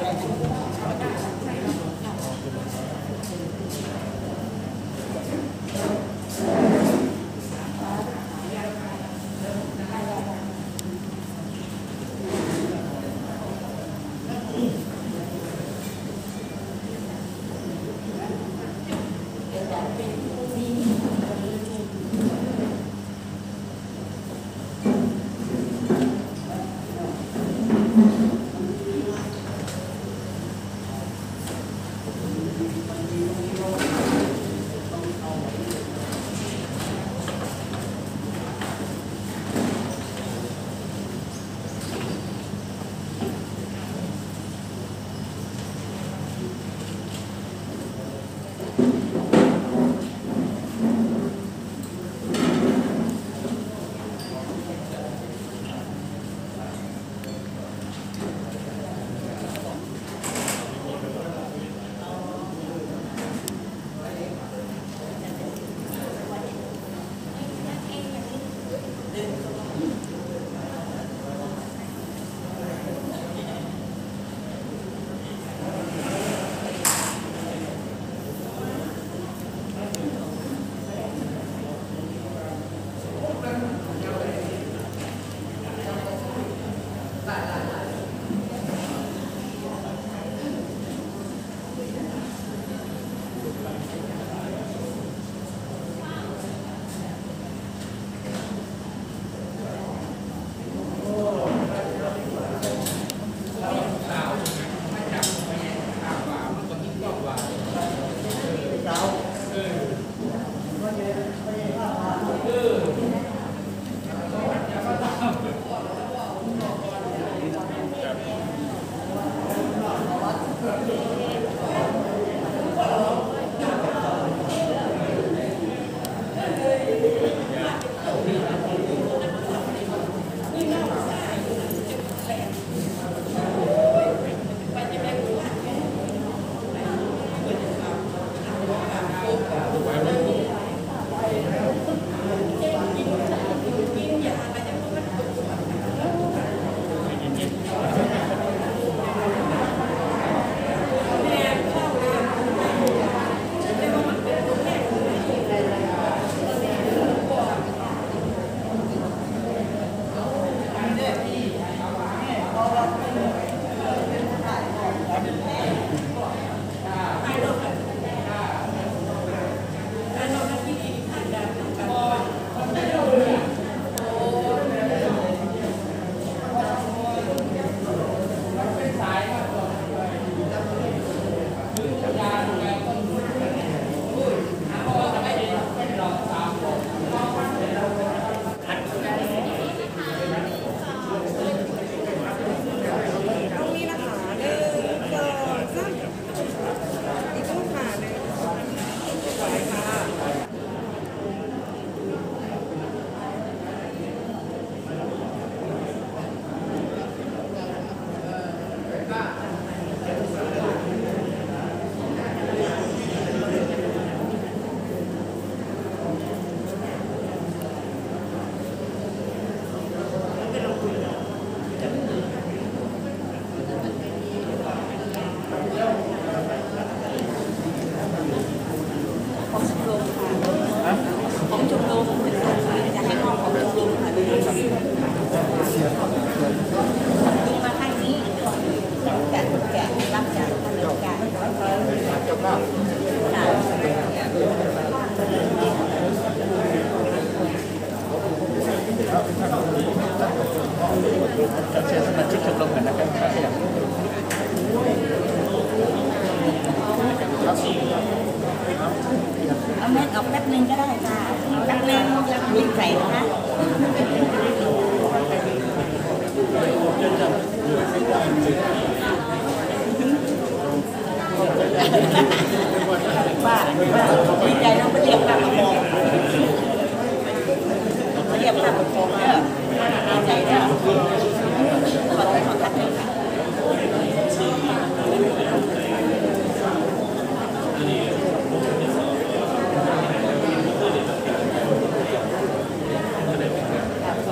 เอาเม็ดออกแป๊บนึงก็ได้ค่ะแป๊บนึงยิงใส่นะคะว่าดีใจน้องไปเรียกข้าวกระโปรงไปเรียกข้าวกระโปรงเด้อดีใจเด้อขอทักเลยค่ะ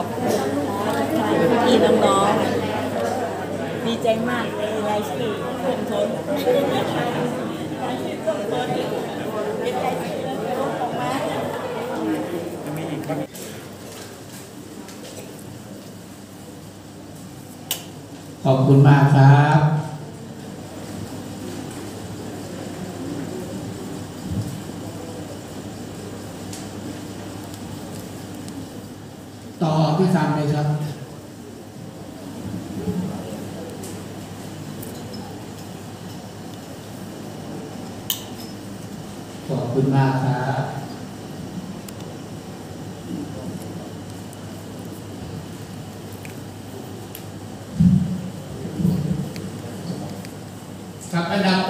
ที่น้องๆดีใจมากเลยรายชื่อทนการที่ต้องทนเป็นใจที่เรื่องลงออกมาขอบคุณมากครับต่อพี่ซัมเลยครับขอบคุณมากครับครับอันดับ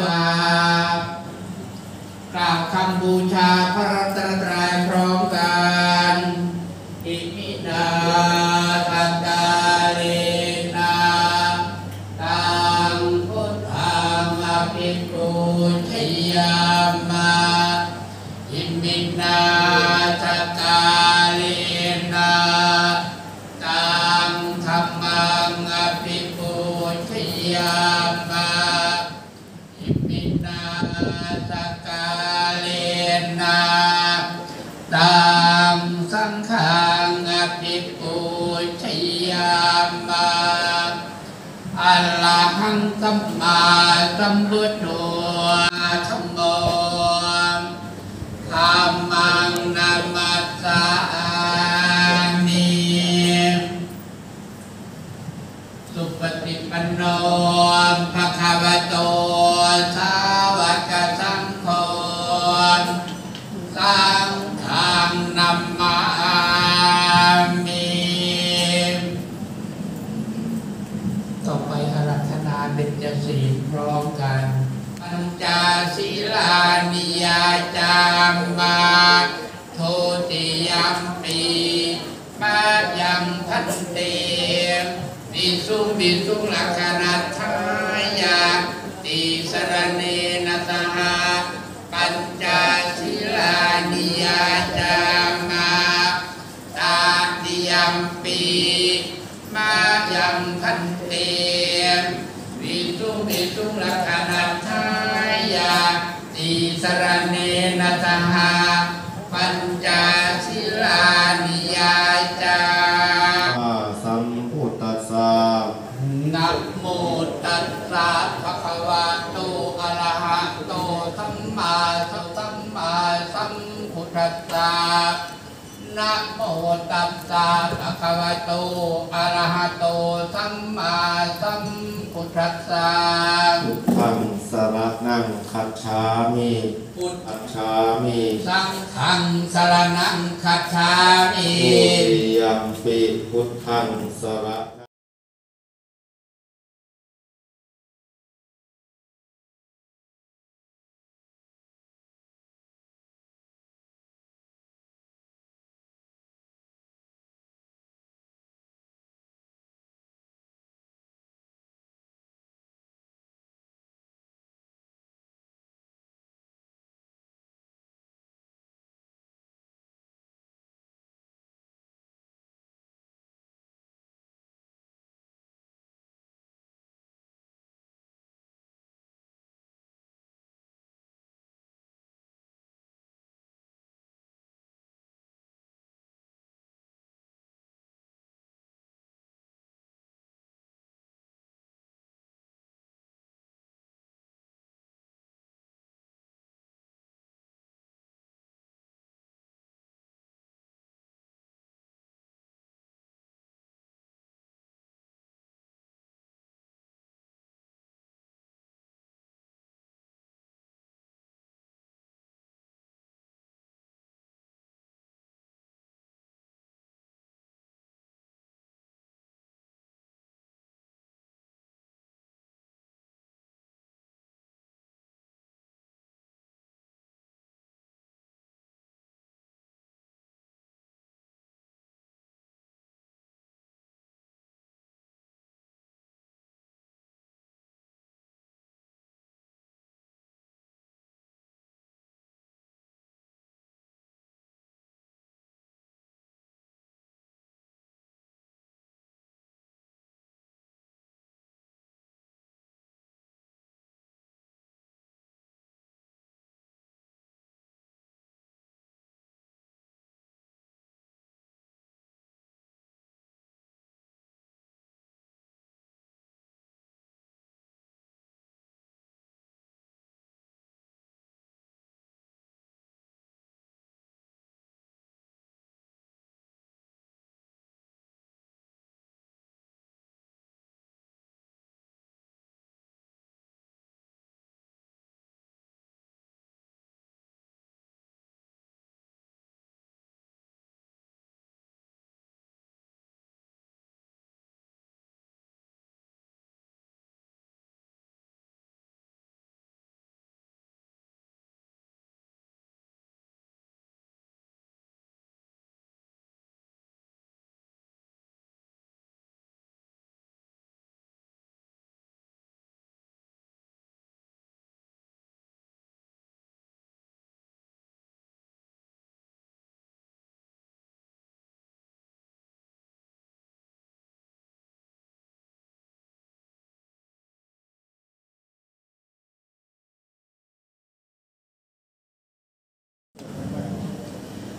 กราบคำบูชาพระรัตนตรัยพร้อมกันอิมินาทัตตาเลนะตังพุทธังอภิปูชยามะอิมินาทัตตาเลนะตังธัมมังอภิปูชยามะอิมินาทัตตาเลนะตังสังฆังอภิปูชยามะอะระหังสัมมาสัมพุทโธธัมโมธัมมังนัมมัสสามิสุปฏิปันโนภะคะวะโตสาวกสังโฆสังฆังนัมมามิต่อไปอาราธนาเบญจศีลพร้อมกันปัญจศีลานิยาจามมาโทติยัมปีมายังพันเตวิสุลักขณัฏฐายาติสรเนนะสหปัญจศีลานิยาจามาตาติยัมปีมายังพันเตวิสุลักขณัฏฐายาติสรเนนะสหปัญจศีลานิยาจาสัมพุทธัสสะนะโมตัสสะภะคะวะโตอะระหะโตสัมมาสัมพุทธัสสะนะโมตัสสะภะคะวะโตอะระหะโตสัมมาสัมพุทธัสสะพุทธังสรณังคัจฉามิพุทคัจฉามิสังฆังสรณังคัจฉามิทุติยัมปิพุทธังสร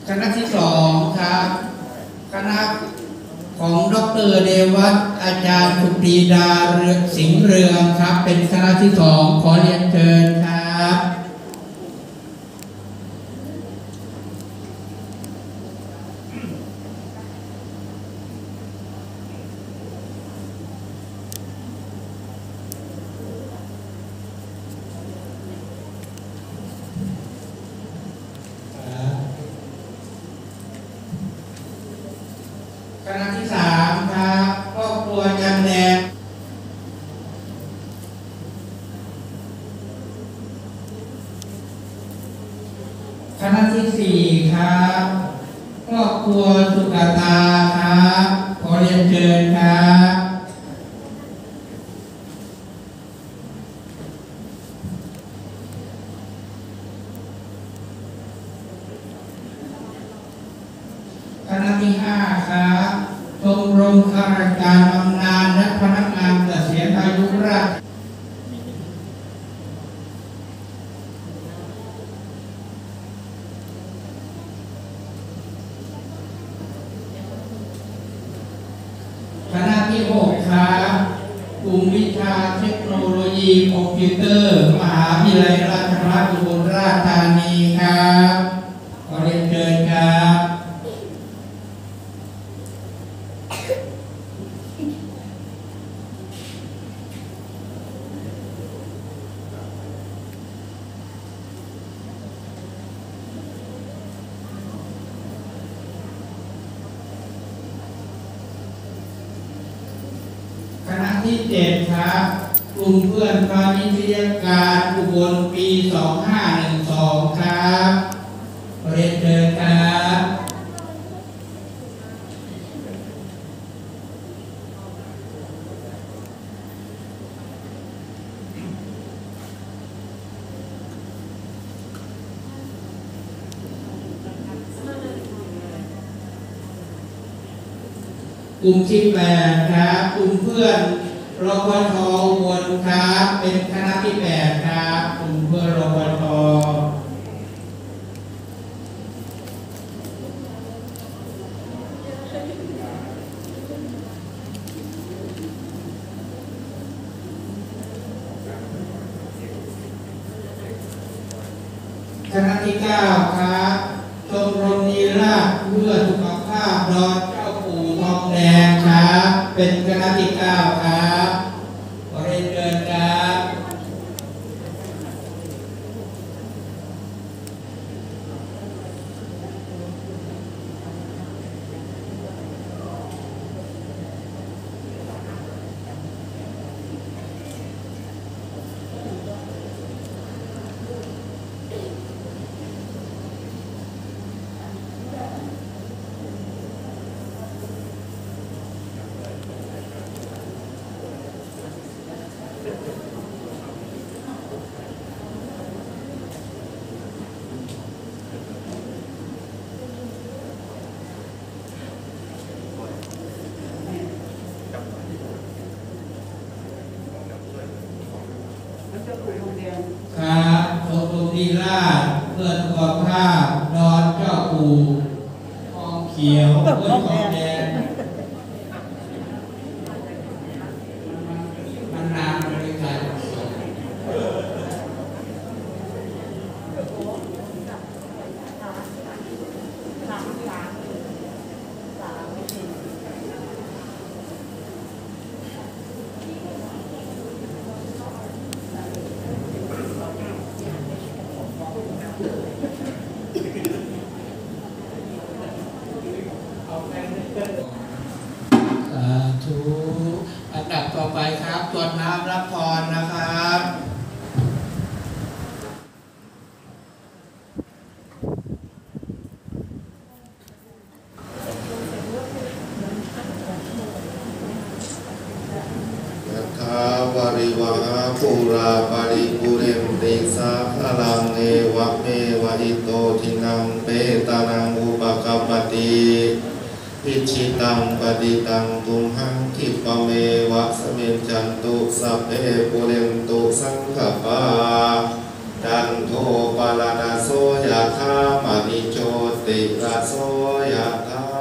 คณะที่สองครับคณะของดร.เดวัฒน์อาจารย์สุปรีดาสิงห์เรืองครับเป็นคณะที่สองขอเรียนเชิญครับคณะที่สามครับครอบครัวจันแดงคณะที่สี่ครับครอบครัวสุกตาครับขอเรียนเชิญครับคณะที่ห้าครับชมรมข้าราชการบำนาญและพนักงานเกษียณอายุราชคณะที่หกครับกลุ่มวิชาเทคโนโลยีคอมพิวเตอร์มหาวิทยาลัยราชภัฏอุบลราชธานีครับขอเรียนเชิญครับคณะที่เจ็ดครับกลุ่มเพื่อนพาณิชยการอุบลปี2512ครับเรียนเชิญครับกลุ่มที่แปดครับกลุ่มเพื่อนรพท.อุบลครับเป็นคณะที่แปดครับกลุ่มเพื่อนรพท.คณะที่เก้าครับชมรมนิราศเพื่อสุขภาพดอนเจ้าปู่ทองแดงครับเป็นคณะที่เก้าครับขอเรียนเชิญครับ ครับชมรมนิราศเพื่อสุขภาพดอนเจ้าปู่ทองเขียวเพื่อทองแดงมันนานบริการทุกอันดับต่อไปครับตรวจน้ำรับพรนะครับยะถาวาริวหาปุราปาริปุเรนติสาคลังเอวะเมวะอิโตทินังเปตานังอุปกัปปติอิชิตังปฏิตังตุมหังคิปะเมวะสมิจจันตุสัพเพปุเรนตุสังขปาจันโทปะระนะโสยะถามณิโชติติระโสยะถา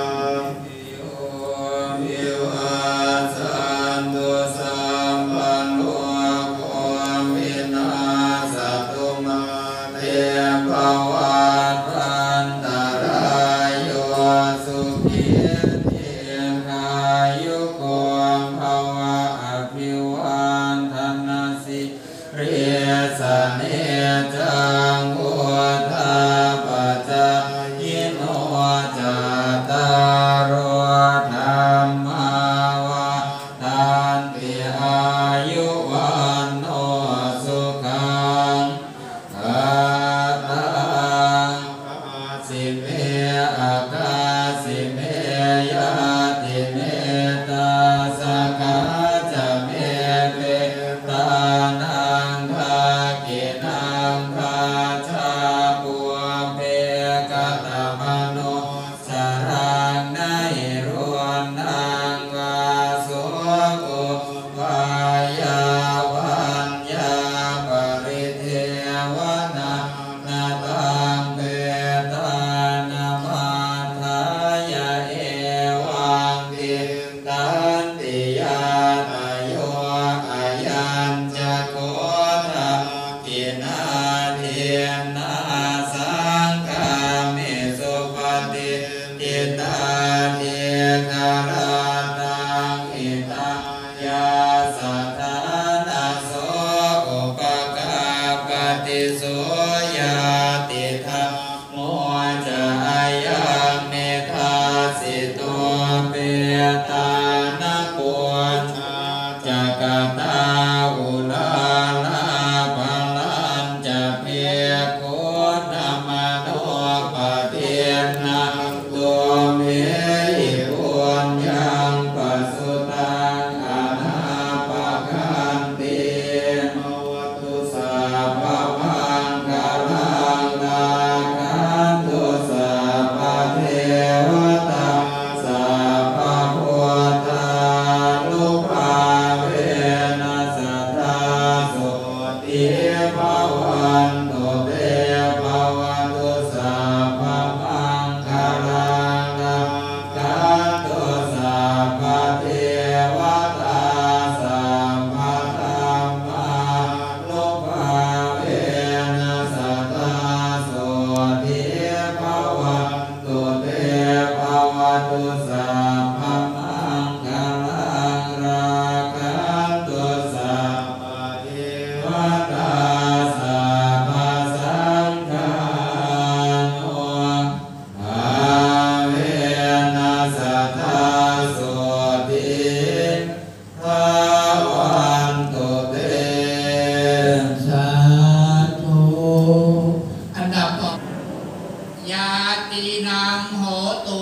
วิวัสสันตุสัมปันโนโควินาศตุมาเตภวัตอันตรายโยสุขีทีขายุโกภวะอภิวันธนาสิริสเนจังอุทาปัจจายโนจัตตารธรรมาวาทันติอายุวันโนสุขังภะลังสิเมอาคาสิเมยะติเมตาสกาจะเมเปตานังภากินังภาชาปุเพกตมโนสรังไนรวนนางวาสุกุวายาวันยาปริเทวนานาตังเปตานามาทายาเอวังติตันติยาตโยอายัญจะโกทะกินาเทียนาสังฆามิสุปฏิทิตาเทียคาราตังอิตายาสัทธานาโสอุปกาปฏิโสยาติธรรมโมจะอายังเมธาสิตัวเปตานาปุญจักตาอุลาลาภลันจะเพียโคตมโนปเทียนังตัวเมหิปุญยังปัสสุตังอานาปะกันติมวัตตุสัพพมังคลังนาคันตุสัพพเทวตาสัพพพุทธานุภาเวนัสสทธาสุติภวันตุเตภวันตุสัพพมังคลังนาคันตุสัพพเทวตาสัพพธรรมานุภาเวนัสสทธาสุติภวันตุเตภวันตุสัพพมังคลังราคันตุสัพพเทวตาสัพพสังฆานุภาเวนัสสทธาสุติภวันตุเตสาธุอันดับต่อ ญาตินังโหตุ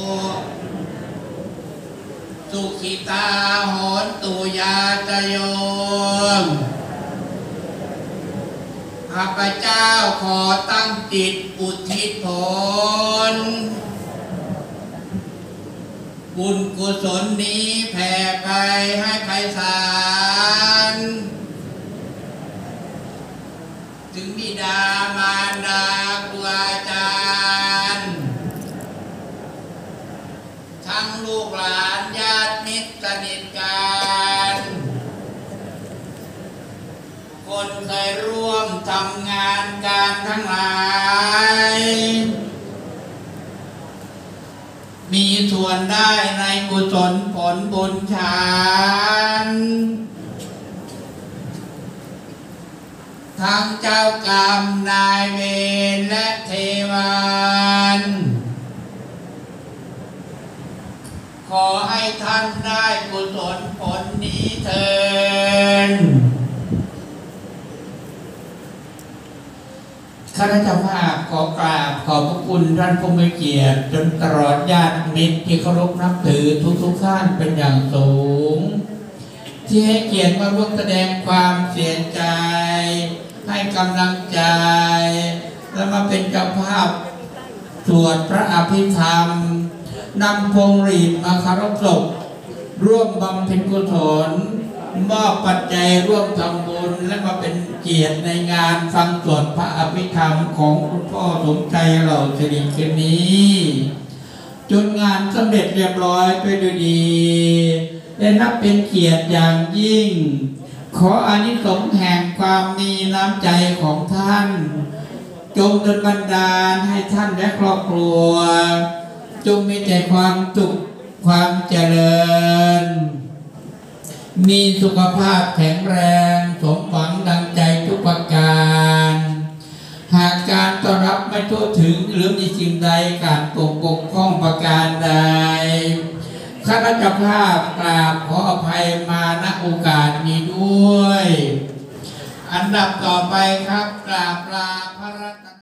สุขิตาโหนตุญาตโยมข้าพเจ้าขอตั้งจิตอุทิศผลบุญกุศลนี้แผ่ไปให้ไพศาลถึงบิดามารดาครูอาจารย์ทั้งลูกหลานญาติมิตรสนิทกันคนเคยร่วมทำงานการทั้งหลายมีส่วนได้ในกุศลผลบุญฉันทั้งเจ้ากรรมนายเวรและเทวานขอให้ท่านได้กุศลผลนี้เถิดข้าราชการขอกราบขอบพระคุณท่านผู้มีเกียรติจนตลอดญาติมิตรที่เคารพนับถือทุกท่านเป็นอย่างสูงที่ให้เกียรติมาร่วมแสดงความเสียใจให้กำลังใจและมาเป็นเจ้าภาพสวดพระอภิธรรมนำพวงหรีดมาเคารพศพร่วมบำเพ็ญกุศลมอบปัจจัยร่วมทำบุญและมาเป็นเกียรติในงานฟังสวดพระอภิธรรมของคุณพ่อสมใจเหล่าสิริคืนนี้จนงานสำเร็จเรียบร้อยไปด้วยดีได้นับเป็นเกียรติอย่างยิ่งขออานิสงส์แห่งความมีน้ำใจของท่านจงดลบันดาลให้ท่านและครอบครัวจงมีแต่ความสุขความเจริญมีสุขภาพแข็งแรงสมหวังดังใจทุกประการหากการต้อนรับไม่ทั่วถึงหรือมีสิ่งใดการตกบกพร่องประการใดข้าพเจ้าภาพกราบขออภัยมาณโอกาสนี้ด้วยอันดับต่อไปครับกราบลาพระรัตน